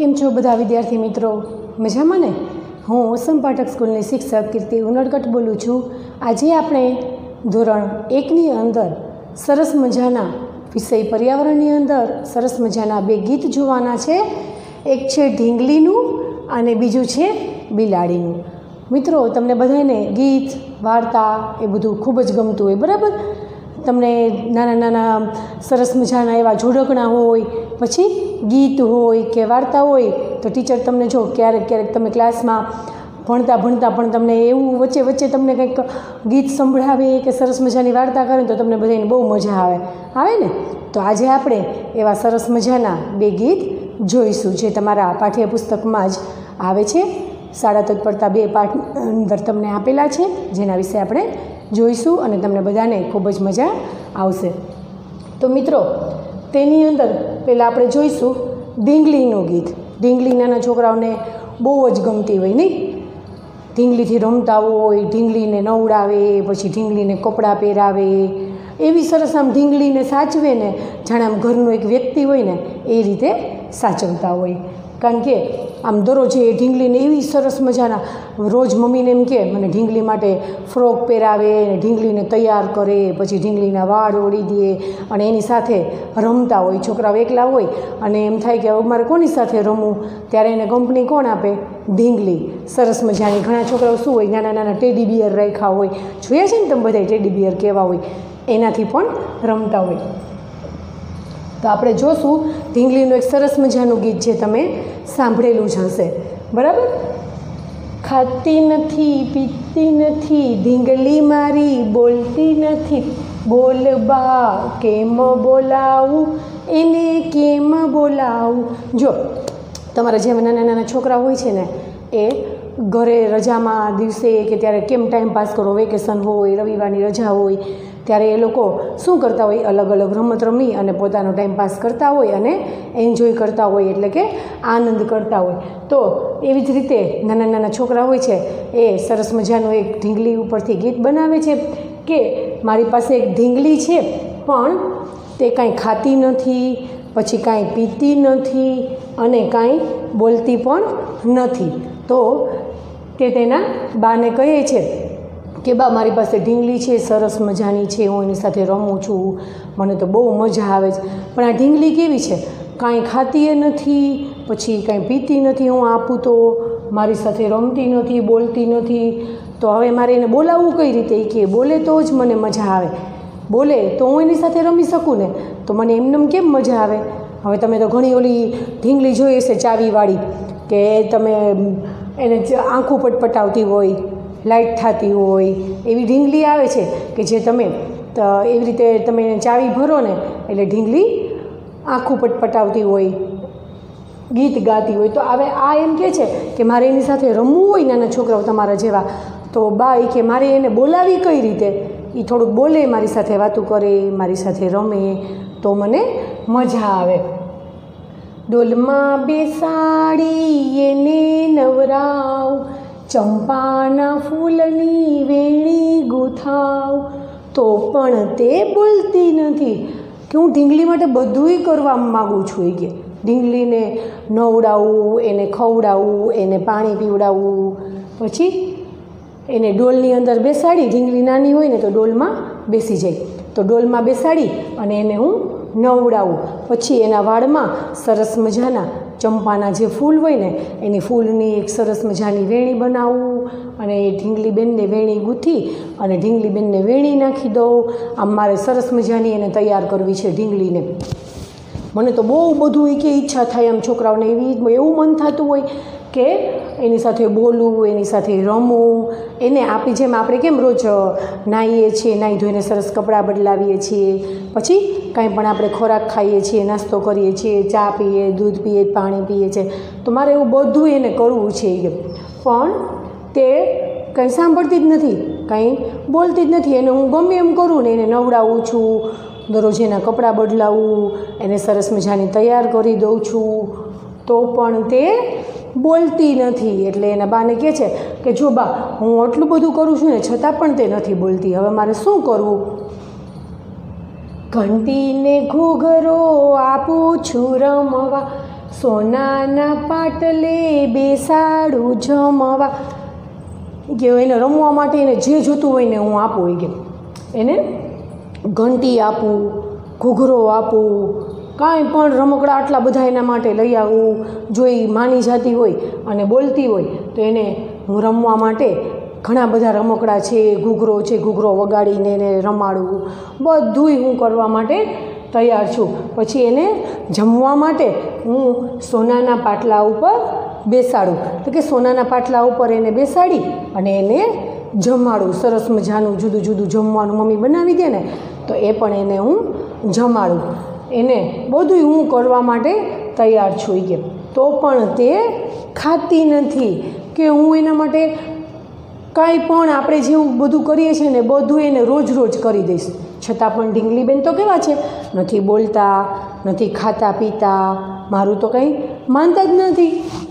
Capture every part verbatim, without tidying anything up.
કેમ છો બધા વિદ્યાર્થી મિત્રો? મજામાં ને? હું ઓસમ પાઠક સ્કૂલની શિક્ષક કીર્તિ ઉનડકટ બોલું છું. આજે આપણે ધોરણ એકની અંદર સરસ મજાના વિષય પર્યાવરણની અંદર સરસ મજાના બે ગીત જોવાના છે. એક છે ઢીંગલીનું અને બીજું છે બિલાડીનું. મિત્રો, તમને બધાને ગીત વાર્તા એ બધું ખૂબ જ ગમતું હોય, બરાબર? તમને નાના નાના સરસ મજાના એવા જોડકણા હોય, પછી ગીત હોય કે વાર્તા હોય તો ટીચર તમને જો ક્યારેક ક્યારેક તમે ક્લાસમાં ભણતા ભણતા પણ તમને એવું વચ્ચે વચ્ચે તમને કંઈક ગીત સંભળાવે કે સરસ મજાની વાર્તા કરે તો તમને બધાને બહુ મજા આવે આવે ને? તો આજે આપણે એવા સરસ મજાના બે ગીત જોઈશું જે તમારા પાઠ્યપુસ્તકમાં જ આવે છે. શાળા તત્પરતા બે પાઠ અંદર તમને આપેલા છે, જેના વિશે આપણે જોઈશું અને તમને બધાને ખૂબ જ મજા આવશે. તો મિત્રો, તેની અંદર પહેલાં આપણે જોઈશું ઢીંગલીનું ગીત. ઢીંગલી નાના છોકરાઓને બહુ જ ગમતી હોય નહીં? ઢીંગલીથી રમતા હોય, ઢીંગલીને નવડાવે, પછી ઢીંગલીને કપડાં પહેરાવે, એવી સરસ આમ ઢીંગલીને સાચવે ને જાણે આમ ઘરનું એક વ્યક્તિ હોય ને એ રીતે સાચવતા હોય. કારણ કે આમ દરરોજ એ ઢીંગલીને એવી સરસ મજાના રોજ મમ્મીને એમ કે મને ઢીંગલી માટે ફ્રોક પહેરાવે ને ઢીંગલીને તૈયાર કરે, પછી ઢીંગલીના વાળ ઓળી દે અને એની સાથે રમતા હોય. છોકરાઓ એકલા હોય અને એમ થાય કે હવે મારે કોની સાથે રમવું? ત્યારે એને કંપની કોણ આપે? ઢીંગલી. સરસ મજાની ઘણા છોકરાઓ શું હોય, નાના નાના ટેડી બિયર રાખ્યા હોય, જોયા છે ને તમે બધા ટેડી બિયર કેવા હોય, એનાથી પણ રમતા હોય. તો આપણે જોશું ઢીંગલીનું એક સરસ મજાનું ગીત જે તમે સાંભળેલું જ હશે, બરાબર? ખાતી નથી પીતી નથી ઢીંગલી મારી, બોલતી નથી, બોલ બા કેમ બોલાવું એને, કેમ બોલાવું. જો તમારા જેવા નાના નાના છોકરા હોય છે ને એ ઘરે રજામાં દિવસે કે ત્યારે કેમ ટાઈમ પાસ કરો, વેકેશન હોય, રવિવારની રજા હોય, ત્યારે એ લોકો શું કરતા હોય? અલગ અલગ રમત રમી અને પોતાનો ટાઈમ પાસ કરતા હોય અને એન્જોય કરતા હોય, એટલે કે આનંદ કરતા હોય. તો એવી જ રીતે નાના નાના છોકરા હોય છે એ સરસ મજાનું એક ઢીંગલી ઉપરથી ગીત બનાવે છે કે મારી પાસે એક ઢીંગલી છે પણ તે કાંઈ ખાતી નથી, પછી કાંઈ પીતી નથી અને કાંઈ બોલતી પણ નથી. તો તે તેના બાને કહે છે કે બા, મારી પાસે ઢીંગલી છે, સરસ મજાની છે, હું એની સાથે રમું છું, મને તો બહુ મજા આવે છે. પણ આ ઢીંગલી કેવી છે? કાંઈ ખાતી એ નથી, પછી કાંઈ પીતી નથી, હું આપું તો મારી સાથે રમતી નથી, બોલતી નથી. તો હવે મારે એને બોલાવવું કઈ રીતે? એ કે બોલે તો જ મને મજા આવે, બોલે તો હું એની સાથે રમી શકું ને, તો મને એમને કેમ મજા આવે? હવે તમે તો ઘણી ઓલી ઢીંગલી જોઈ હશે ચાવીવાળી, કે તમે એને આંખું પટપટાવતી હોય, લાઇટ થતી હોય, એવી ઢીંગલી આવે છે કે જે તમે એવી રીતે તમે ચાવી ભરો ને એટલે ઢીંગલી આંખું પટપટાવતી હોય, ગીત ગાતી હોય. તો હવે આ એમ કહે છે કે મારે એની સાથે રમવું હોય નાના છોકરાઓ તમારા જેવા, તો બા એ કે મારે એને બોલાવી કઈ રીતે? એ થોડુંક બોલે, મારી સાથે વાતું કરે, મારી સાથે રમે તો મને મજા આવે. ડોલમાં બેસાડી એને નવરાવ, ચંપાના ફૂલની વેણી ગૂંથાવ, તો પણ તે બોલતી નથી કે હું ઢીંગલી માટે બધુંય કરવા માગું છું. એ કે ઢીંગલીને નવડાવવું, એને ખવડાવવું, એને પાણી પીવડાવવું, પછી એને ડોલની અંદર બેસાડી, ઢીંગલી નાની હોય ને તો ડોલમાં બેસી જાય, તો ડોલમાં બેસાડી અને એને હું નવડાવું, પછી એના વાળમાં સરસ મજાના ચંપાના જે ફૂલ હોય ને એની ફૂલની એક સરસ મજાની વેણી બનાવવું અને એ ઢીંગલી બેનને વેણી ગૂંથી અને ઢીંગલી બેનને વેણી નાખી દઉં. આમ મારે સરસ મજાની એને તૈયાર કરવી છે ઢીંગલીને. મને તો બહુ બધું એ કે ઈચ્છા થાય આમ છોકરાઓને, એવી એવું મન થતું હોય કે એની સાથે બોલવું, એની સાથે રમવું. એને આપી જેમ આપણે કેમ રોજ નાહીએ છીએ, નાહી ધોઈને સરસ કપડાં બદલાવીએ છીએ, પછી કાંઈ પણ આપણે ખોરાક ખાઈએ છીએ, નાસ્તો કરીએ છીએ, ચા પીએ, દૂધ પીએ, પાણી પીએ છીએ, તો મારે એવું બધું એને કરવું છે. પણ તે કંઈ સાંભળતી જ નથી, કંઈ બોલતી જ નથી. એને હું ગમે એમ કરું ને, એને નવડાવું છું, દરરોજ એના કપડાં બદલાવું, એને સરસ મજાની તૈયાર કરી દઉં છું, તો પણ તે બોલતી નથી. એટલે એના બાને કહે છે કે જો બા, હું આટલું બધું કરું છું ને છતાં પણ તે નથી બોલતી, હવે મારે શું કરવું? ઘંટીને ઘૂઘરો આપું છું રમવા, સોનાના પાટલે બેસાડું જમવા કે એને રમવા માટે એને જે જોતું હોય ને હું આપું હોય કે એને ઘંટી આપું, ઘૂઘરો આપું, કાંઈ પણ રમકડા આટલા બધા એના માટે લઈ આવું. જો એ માની જતી હોય અને બોલતી હોય તો એને હું રમવા માટે ઘણા બધા રમકડા છે, ઘૂઘરો છે, ઘૂઘરો વગાડીને એને રમાડવું, બધુંય હું કરવા માટે તૈયાર છું. પછી એને જમવા માટે હું સોનાના પાટલા ઉપર બેસાડું, તો કે સોનાના પાટલા ઉપર એને બેસાડી અને એને જમાડું. સરસ મજાનું જુદું જુદું જમવાનું મમ્મી બનાવી દે ને તો એ પણ એને હું જમાડું. એને બધુંય હું કરવા માટે તૈયાર છું કે તો પણ તે ખાતી નથી કે હું એના માટે કાંઈ પણ આપણે જેવું બધું કરીએ છીએ ને બધું એને રોજ રોજ કરી દઈશ. છતાં પણ ઢીંગલીબેન તો કેવા છે, નથી બોલતા, નથી ખાતા પીતા, મારું તો કંઈ માનતા જ નથી.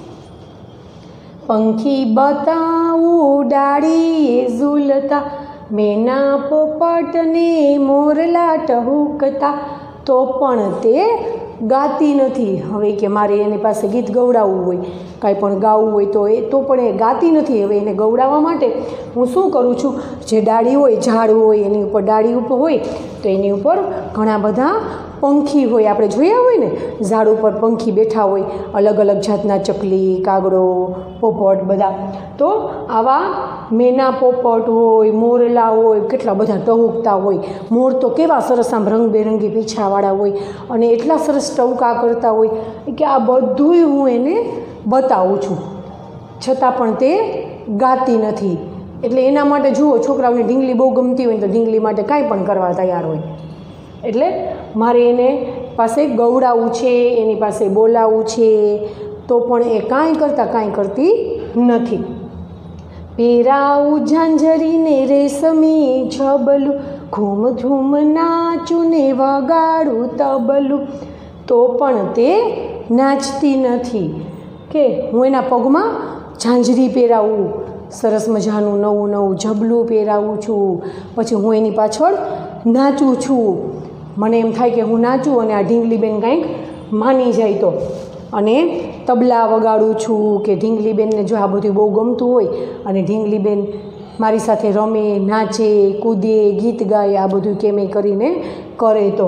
પંખી બતાવું ડાળીએ ઝૂલતા, મેના પોપટને મોરલા ટહુકતા, તો પણ તે ગાતી નથી. હવે કે મારે એની પાસે ગીત ગવડાવવું હોય, કાંઈ પણ ગાવું હોય તો એ તો પણ એ ગાતી નથી. હવે એને ગવડાવવા માટે હું શું કરું છું, જે ડાળી હોય, ઝાડ હોય, એની ઉપર ડાળી ઉપર હોય તો એની ઉપર ઘણા બધા પંખી હોય, આપણે જોયા હોય ને ઝાડ ઉપર પંખી બેઠા હોય, અલગ અલગ જાતના ચકલી, કાગડો, પોપટ બધા. તો આવા મેના પોપટ હોય, મોરલા હોય, કેટલા બધા ટહુકતા હોય. મોર તો કેવા સરસ આમ રંગબેરંગી પીછાવાળા હોય અને એટલા સરસ ટહુકા કરતા હોય કે આ બધુંય હું એને બતાવું છું, છતાં પણ તે ગાતી નથી. એટલે એના માટે જુઓ, છોકરાઓને ઢીંગલી બહુ ગમતી હોય તો ઢીંગલી માટે કાંઈ પણ કરવા તૈયાર હોય. એટલે મારે એને પાસે ગવડાવવું છે, એની પાસે બોલાવવું છે, તો પણ એ કાંઈ કરતાં કાંઈ કરતી નથી. પહેરાવું ઝાંઝરીને રેશમી છબલું, ઘૂમ ઝૂમ નાચું ને વગાડું તબલું, તો પણ તે નાચતી નથી. કે હું એના પગમાં ઝાંઝરી પહેરાવું, સરસ મજાનું નવું નવું ઝબલું પહેરાવું છું, પછી હું એની પાછળ નાચું છું. મને એમ થાય કે હું નાચું અને આ ઢીંગલીબેન કાંઈક માની જાય તો. અને તબલા વગાડું છું કે ઢીંગલીબેનને જો આ બધું બહુ ગમતું હોય અને ઢીંગલીબેન મારી સાથે રમે, નાચે, કૂદે, ગીત ગાય, આ બધું કેમે કરીને કરે તો.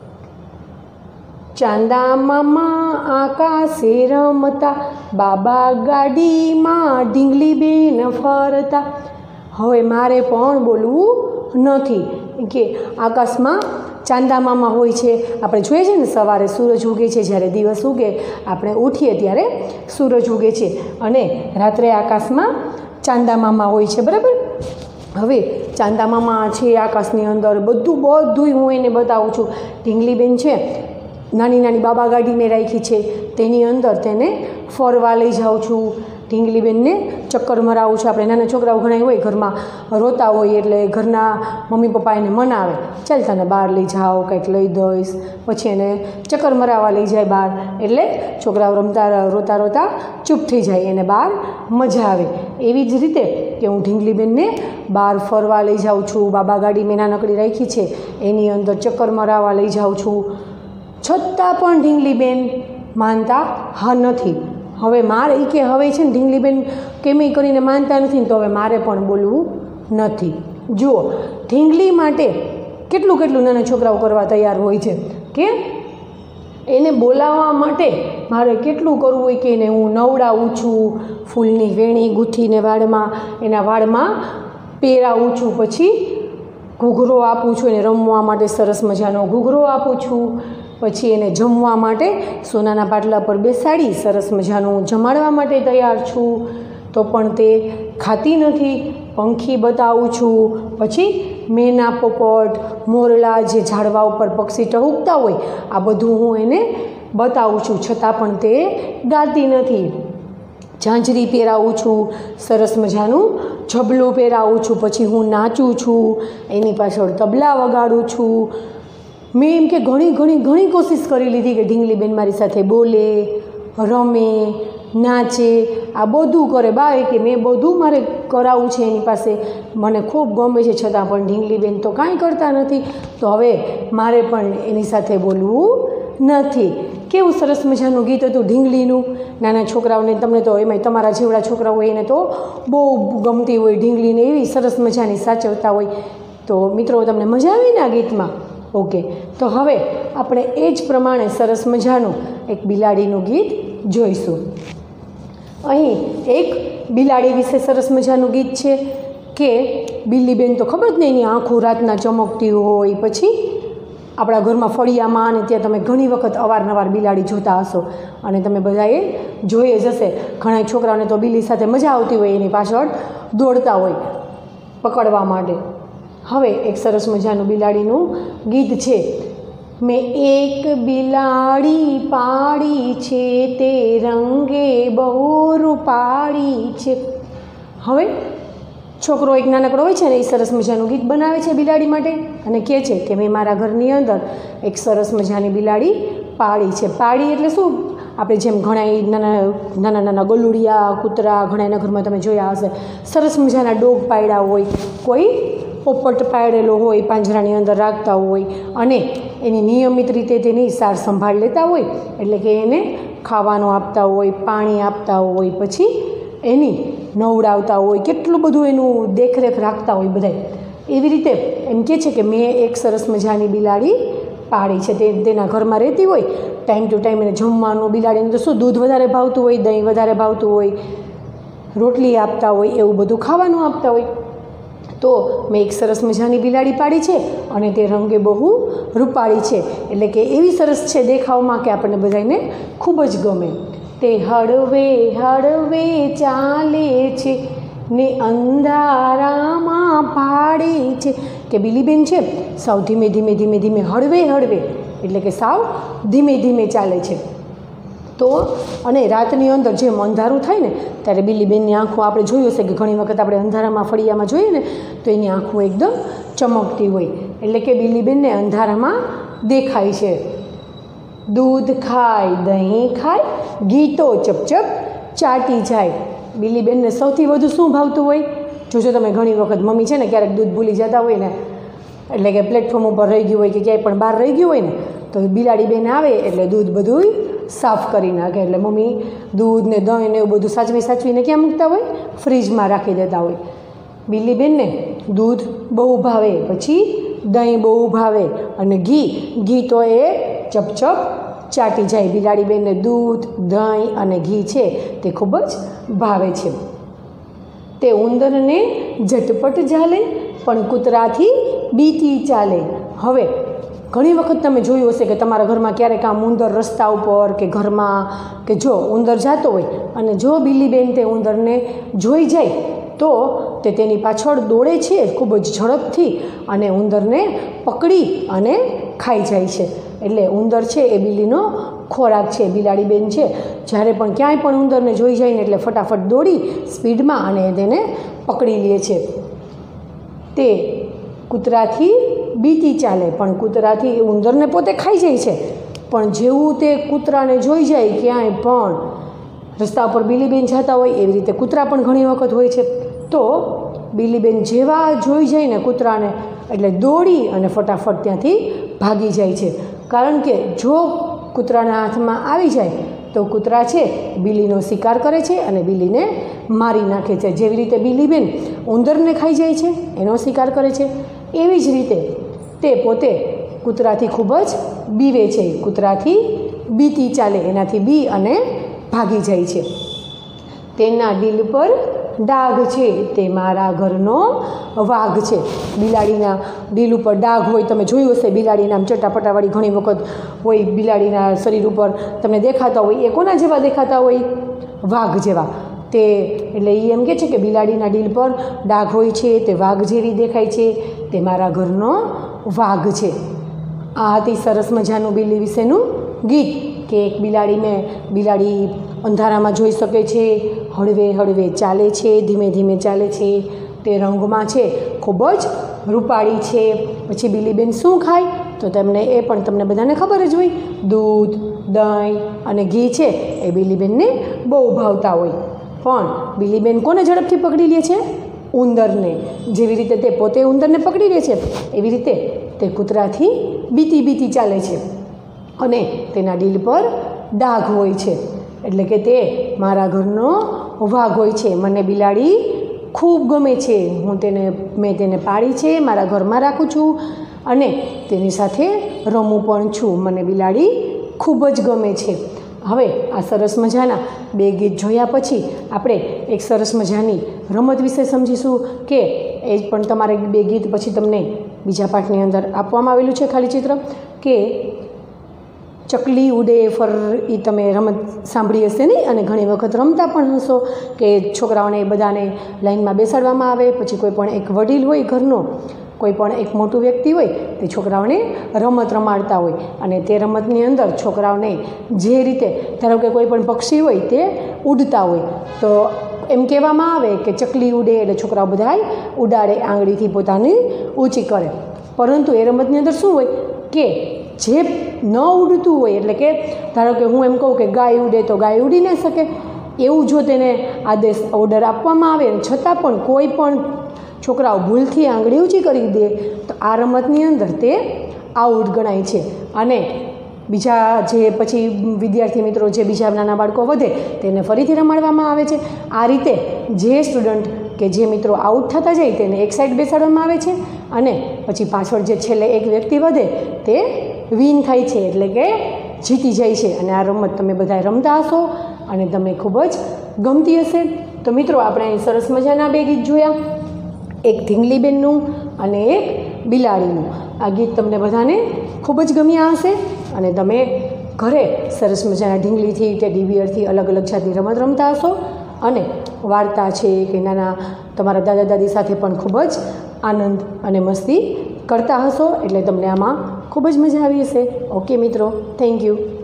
ચાંદા મામા આકાશે રમતા, બાબા ગાડીમાં ઢીંગલીબેન ફરતા. હવે મારે પણ બોલવું નથી કે આકાશમાં ચાંદા મામા હોય છે. આપણે જોઈએ છે ને સવારે સૂરજ ઉગે છે, જ્યારે દિવસ ઉગે આપણે ઉઠીએ ત્યારે સૂરજ ઉગે છે અને રાત્રે આકાશમાં ચાંદા મામા હોય છે, બરાબર. હવે ચાંદા મામા છે આકાશની અંદર, બધું બધું હું એને બતાવું છું. ઢીંગલીબેન છે નાની નાની બાબા ગાડી મેં રાખી છે, તેની અંદર તેને ફરવા લઈ જાઉં છું. ઢીંગલીબેનને ચક્કર મરાવું છું. આપણે નાના છોકરાઓ ઘણા હોય ઘરમાં રોતા હોય એટલે ઘરના મમ્મી પપ્પા એને મનાવે, ચાલ તને બહાર લઈ જાઓ, કંઈક લઈ દઈશ. પછી એને ચક્કર મરાવવા લઈ જાય બહાર, એટલે છોકરાઓ રમતા રોતા રોતા ચૂપ થઈ જાય, એને બહાર મજા આવે. એવી જ રીતે કે હું ઢીંગલીબેનને બહાર ફરવા લઈ જાઉં છું. બાબા ગાડી મેં નાનકડી રાખી છે એની અંદર ચક્કર મરાવવા લઈ જાઉં છું. છતાં પણ ઢીંગલીબેન માનતા હા નથી. હવે મારે એ કે હવે છે ને ઢીંગલીબેન કેમેય કરીને માનતા નથી ને તો હવે મારે પણ બોલવું નથી. જુઓ, ઢીંગલી માટે કેટલું કેટલું નાના છોકરાઓ કરવા તૈયાર હોય છે કે એને બોલાવવા માટે મારે કેટલું કરવું હોય કે એને હું નવડાવું છું, ફૂલની વેણી ગૂંથીને વાળમાં એના વાળમાં પહેરાવું છું, પછી ઘૂઘરો આપું છું, એને રમવા માટે સરસ મજાનો ઘૂઘરો આપું છું, પછી એને જમવા માટે સોનાના પાટલા પર બેસાડી સરસ મજાનું જમાડવા માટે તૈયાર છું, તો પણ તે ખાતી નથી. પંખી બતાવું છું, પછી મેના પોપટ, મોરલા, જે ઝાડવા ઉપર પક્ષી ટહુકતા હોય, આ બધું હું એને બતાવું છું, છતાં પણ તે ગાતી નથી. ઝાંઝરી પહેરાવું છું, સરસ મજાનું ઝબલું પહેરાવું છું, પછી હું નાચું છું, એની પાછળ તબલા વગાડું છું. મેં એમ કે ઘણી ઘણી ઘણી કોશિશ કરી લીધી કે ઢીંગલીબેન મારી સાથે બોલે, રમે, નાચે, આ બધું કરે. બા એ કે મેં બધું મારે કરાવવું છે એની પાસે, મને ખૂબ ગમે છે, છતાં પણ ઢીંગલીબેન તો કાંઈ કરતા નથી. તો હવે મારે પણ એની સાથે બોલવું નથી. કેવું સરસ મજાનું ગીત હતું ઢીંગલીનું. નાના છોકરાઓને, તમને તો એમાંય તમારા જેવડા છોકરાઓ હોય એને તો બહુ ગમતી હોય ઢીંગલીને, એવી સરસ મજાની સાચવતા હોય. તો મિત્રો તમને મજા આવી ને આ ગીતમાં? ઓકે, તો હવે આપણે એ જ પ્રમાણે સરસ મજાનું એક બિલાડીનું ગીત જોઈશું. અહીં એક બિલાડી વિશે સરસ મજાનું ગીત છે કે બિલ્લીબેન તો ખબર જ નહીં, એની આંખો રાતના ચમકતી હોય. પછી આપણા ઘરમાં ફળિયામાં અને ત્યાં તમે ઘણી વખત અવારનવાર બિલાડી જોતા હશો અને તમે બધાએ જોઈએ જ હશે. ઘણા છોકરાઓને તો બિલ્લી સાથે મજા આવતી હોય, એની પાછળ દોડતા હોય પકડવા માટે. હવે એક સરસ મજાનું બિલાડીનું ગીત છે. મેં એક બિલાડી પાડી છે, તે રંગે બહુ રૂપાળી છે. હવે છોકરો એક નાનકડો હોય છે ને, એ સરસ મજાનું ગીત બનાવે છે બિલાડી માટે અને કહે છે કે મેં મારા ઘરની અંદર એક સરસ મજાની બિલાડી પાળી છે. પાળી એટલે શું? આપણે જેમ ઘણા નાના નાના નાના ગલુડિયા, કૂતરા ઘણા એના ઘરમાં તમે જોયા હશે, સરસ મજાના ડોગ પાળ્યા હોય, કોઈ પોપટ પાળેલો હોય, પાંજરાની અંદર રાખતા હોય અને એની નિયમિત રીતે તેની સાર સંભાળ લેતા હોય. એટલે કે એને ખાવાનું આપતા હોય, પાણી આપતા હોય, પછી એની નવડાવતા હોય, કેટલું બધું એનું દેખરેખ રાખતા હોય બધા. એવી રીતે એમ કહે છે કે મેં એક સરસ મજાની બિલાડી પાળી છે. તે તેના ઘરમાં રહેતી હોય, ટાઈમ ટુ ટાઈમ એને જમવાનું, બિલાડીને તો શું દૂધ વધારે ભાવતું હોય, દહીં વધારે ભાવતું હોય, રોટલી આપતા હોય, એવું બધું ખાવાનું આપતા હોય. તો મેં એક સરસ મજાની બિલાડી પાડી છે અને તે રંગે બહુ રૂપાળી છે. એટલે કે એવી સરસ છે દેખાવમાં કે આપણને બધાને ખૂબ જ ગમે. તે હળવે હળવે ચાલે છે ને અંધારામાં ભાડે છે. કે બિલ્લીબેન છે સાવ ધીમે ધીમે ધીમે ધીમે હળવે હળવે એટલે કે સાવ ધીમે ધીમે ચાલે છે. તો અને રાતની અંદર જેમ અંધારું થાય ને ત્યારે બિલ્લીબેનની આંખો આપણે જોયું હશે કે ઘણી વખત આપણે અંધારામાં ફળિયામાં જોઈએ ને તો એની આંખો એકદમ ચમકતી હોય. એટલે કે બિલ્લીબેનને અંધારામાં દેખાય છે. દૂધ ખાય, દહીં ખાય, ઘી તો ચપચપ ચાટી જાય. બિલ્લીબેનને સૌથી વધુ શું ભાવતું હોય? જોજો તમે ઘણી વખત મમ્મી છે ને ક્યારેક દૂધ ભૂલી જતા હોય ને, એટલે કે પ્લેટફોર્મ ઉપર રહી ગયું હોય કે ક્યાંય પણ બહાર રહી ગયું હોય ને, તો બિલાડી બેન આવે એટલે દૂધ બધું સાફ કરી નાખે. એટલે મમ્મી દૂધ ને દહીં ને એવું બધું સાચવી સાચવીને ક્યાં મૂકતા હોય? ફ્રીજમાં રાખી દેતા હોય. બિલ્લીબેનને દૂધ બહુ ભાવે, પછી દહીં બહુ ભાવે અને ઘી ઘી તો એ ચપચપ ચાટી જાય. બિલાડી બેનને દૂધ, દહીં અને ઘી છે તે ખૂબ જ ભાવે છે. તે ઉંદરને ઝટપટ ઝાલે પણ કૂતરાથી બીતી ચાલે. હવે ઘણી વખત તમે જોયું હશે કે તમારા ઘરમાં ક્યારેક આમ ઉંદર રસ્તા ઉપર કે ઘરમાં કે જો ઉંદર જતો હોય અને જો બિલ્લીબેન તે ઉંદરને જોઈ જાય તો તે તેની પાછળ દોડે છે ખૂબ જ ઝડપથી અને ઉંદરને પકડી અને ખાઈ જાય છે. એટલે ઉંદર છે એ બિલ્લીનો ખોરાક છે. બિલાડી બેન છે જ્યારે પણ ક્યાંય પણ ઉંદરને જોઈ જાય ને એટલે ફટાફટ દોડી સ્પીડમાં અને તેને પકડી લે છે. તે કૂતરાથી બીતી ચાલે પણ કૂતરાથી એ ઉંદરને પોતે ખાઈ જાય છે, પણ જેવું તે કૂતરાને જોઈ જાય ક્યાંય પણ રસ્તા પર બિલ્લીબેન જતા હોય એવી રીતે કૂતરા પણ ઘણી વખત હોય છે. તો બિલ્લીબેન જેવા જોઈ જાય ને કૂતરાને એટલે દોડી અને ફટાફટ ત્યાંથી ભાગી જાય છે. કારણ કે જો કૂતરાના હાથમાં આવી જાય તો કૂતરા છે બિલ્લીનો શિકાર કરે છે અને બિલ્લીને મારી નાખે છે. જેવી રીતે બિલ્લીબેન ઉંદરને ખાઈ જાય છે, એનો શિકાર કરે છે, એવી જ રીતે તે પોતે કૂતરાથી ખૂબ જ બીવે છે. કૂતરાથી બીતી ચાલે, એનાથી બી અને ભાગી જાય છે. તેના દિલ પર ડાઘ છે, તે મારા ઘરનો વાઘ છે. બિલાડીના દિલ ઉપર ડાઘ હોય, તમે જોયું હશે બિલાડીના ચટાપટાવાળી ઘણી વખત હોય બિલાડીના શરીર ઉપર તમને દેખાતા હોય. એ કોના જેવા દેખાતા હોય? વાઘ જેવા. તે એટલે એ એમ કહે છે કે બિલાડીના દિલ પર ડાઘ હોય છે, તે વાઘ જેવી દેખાય છે, તે મારા ઘરનો વાઘ છે. આ હતી સરસ મજાનું બિલ્લી વિશેનું ગીત કે એક બિલાડી મેં બિલાડી અંધારામાં જોઈ શકે છે, હળવે હળવે ચાલે છે, ધીમે ધીમે ચાલે છે, તે રંગમાં છે ખૂબ જ રૂપાળી છે. પછી બિલ્લીબેન શું ખાય તો તેમને એ પણ તમને બધાને ખબર જ હોય. દૂધ, દહીં અને ઘી છે એ બિલ્લીબેનને બહુ ભાવતા હોય. પણ બિલ્લીબેન કોને ઝડપથી પકડી લે છે? ઉંદરને. જેવી રીતે તે પોતે ઉંદરને પકડી લે છે એવી રીતે તે કૂતરાથી બીતી બીતી ચાલે છે. અને તેના ડીલ પર ડાઘ હોય છે, એટલે કે તે મારા ઘરનો વાઘ હોય છે. મને બિલાડી ખૂબ ગમે છે, હું તેને મેં તેને પાળી છે, મારા ઘરમાં રાખું છું અને તેની સાથે રમું પણ છું. મને બિલાડી ખૂબ જ ગમે છે. હવે આ સરસ મજાના બે ગીત જોયા પછી આપણે એક સરસ મજાની રમત વિશે સમજીશું કે એ પણ તમારે બે ગીત પછી તમને બીજા પાઠની અંદર આપવામાં આવેલું છે ખાલી ચિત્ર કે ચકલી ઉડે ફર. એ તમે રમત સાંભળી હશે નહીં અને ઘણી વખત રમતા પણ હશો કે છોકરાઓને બધાને લાઈનમાં બેસાડવામાં આવે, પછી કોઈ પણ એક વડીલ હોય ઘરનો, કોઈ પણ એક મોટું વ્યક્તિ હોય તે છોકરાઓને રમત રમાડતા હોય અને તે રમતની અંદર છોકરાઓને જે રીતે ધારો કે કોઈ પણ પક્ષી હોય તે ઉડતા હોય તો એમ કહેવામાં આવે કે ચકલી ઉડે એટલે છોકરાઓ બધાય ઉડાડે, આંગળીથી પોતાની ઊંચી કરે. પરંતુ એ રમતની અંદર શું હોય કે જે ન ઉડતું હોય, એટલે કે ધારો કે હું એમ કહું કે ગાય ઉડે તો ગાય ઉડી ન શકે, એવું જો તેને આદેશ ઓર્ડર આપવામાં આવે છતાં પણ કોઈ પણ છોકરાઓ ભૂલથી આંગળી ઊંચી કરી દે તો આ રમતની અંદર તે આઉટ ગણાય છે. અને બીજા જે પછી વિદ્યાર્થી મિત્રો જે બીજા નાના બાળકો વધે તેને ફરીથી રમાડવામાં આવે છે. આ રીતે જે સ્ટુડન્ટ કે જે મિત્રો આઉટ થતા જાય તેને એક સાઈડ બેસાડવામાં આવે છે અને પછી પાછળ જે છેલ્લે એક વ્યક્તિ વધે તે વિન થાય છે, એટલે કે જીતી જાય છે. અને આ રમત તમે બધાએ રમતા હશો અને તમને ખૂબ જ ગમતી હશે. તો મિત્રો આપણે અહીં સરસ મજાના બે ગીત જોયા, એક ઢીંગલીબેનનું અને એક બિલાડીનું. આ ગીત તમને બધાને ખૂબ જ ગમ્યા હશે અને તમે ઘરે સરસ મજાના ઢીંગલીથી ટેડી બિયરથી અલગ અલગ જાતની રમત રમતા હશો અને વાર્તા છે કે નાના તમારા દાદા દાદી સાથે પણ ખૂબ જ આનંદ અને મસ્તી કરતા હશો, એટલે તમને આમાં ખૂબ જ મજા આવી હશે. ઓકે મિત્રો, થેન્ક યુ.